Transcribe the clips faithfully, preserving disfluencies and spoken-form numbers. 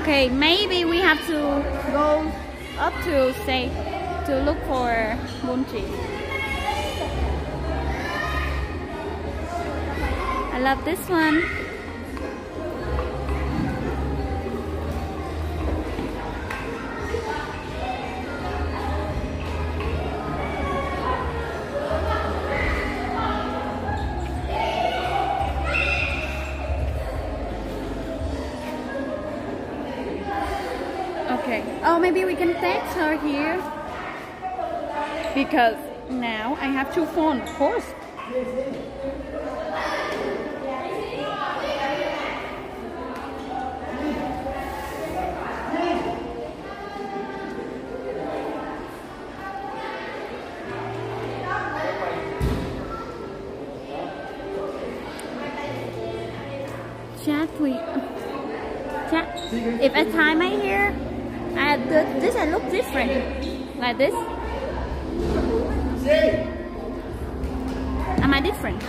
Okay, maybe we have to go up to say to look for Bunchi. I love this one. Okay. Oh, maybe we can text her here. Because now I have two phones, of course. Chat tweet. Chat. If I tie my hair, I the, this I look different, like this. Am I different?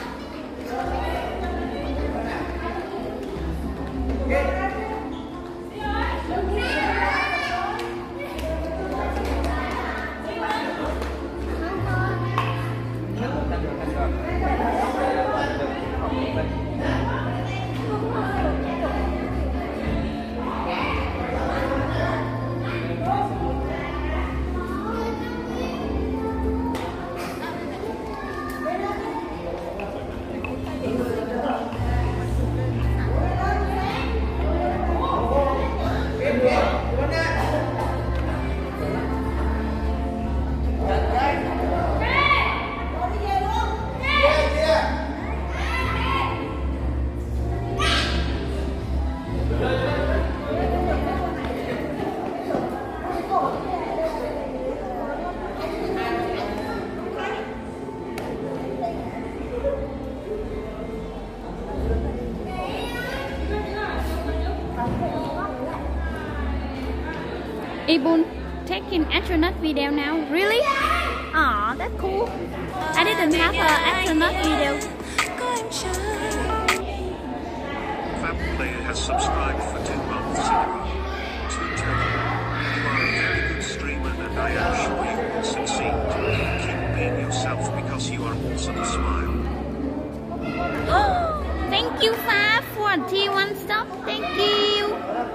Ibun taking astronaut video now. Really? Aw, that's cool. I didn't have an astronaut video. Fab Player has subscribed for two months in a row. To tell you, you are a very good streamer and I am sure you will succeed. Keep being yourself because you are awesome. Smile. Thank you, Fab, for T one stop. Thank you.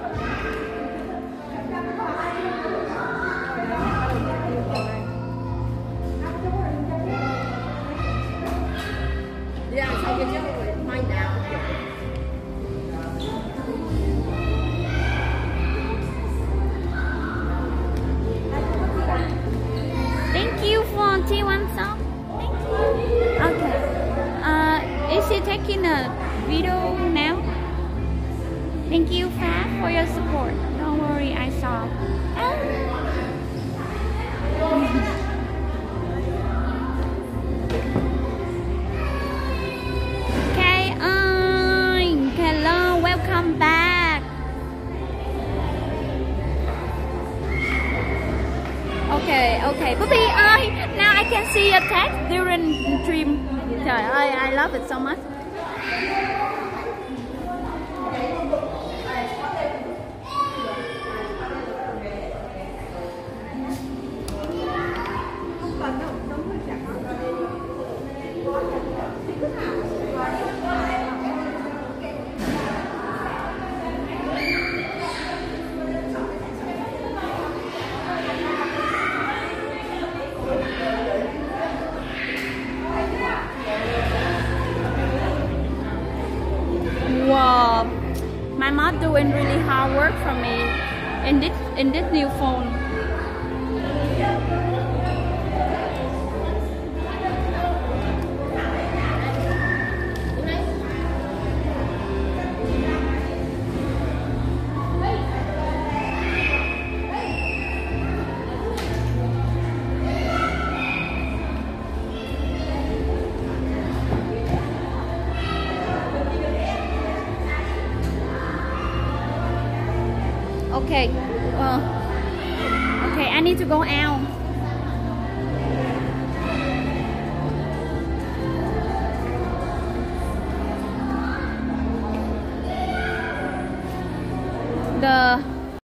Thank you for T one stop. Thank you. Okay. Uh, is she taking a video now? Thank you, Fab, for your support. Don't worry, I saw. Okay, uh, hello, welcome back. Okay, okay, Puppy, I now I can see your text during stream. Trời ơi, I love it so much. Wow, my mom doing really hard work for me in this in this new phone. Okay, uh, okay, I need to go out. The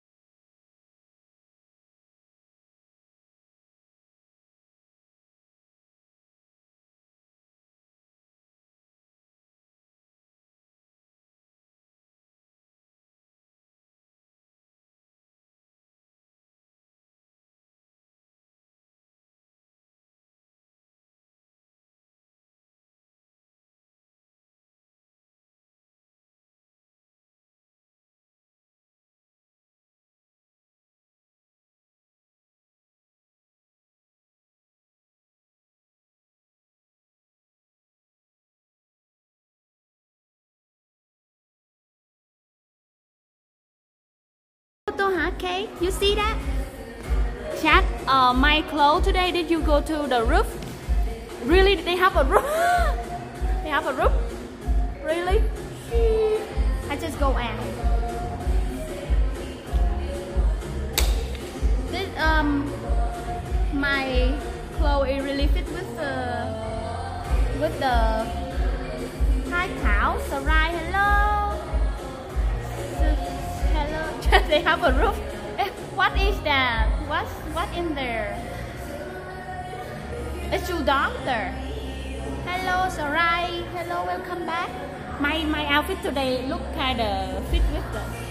so hot, Kate. You see that? Chat, uh, my clothes today, did you go to the roof? Really? They have a roof? They have a roof? Really? I just go out. This, um, my clothes is really fit with the, with the Hi Thảo, Sarai, hello. Hello. They have a roof. What is that? What's what in there? It's your doctor. Hello, Sarai. Hello, welcome back. My my outfit today look kind of fit with the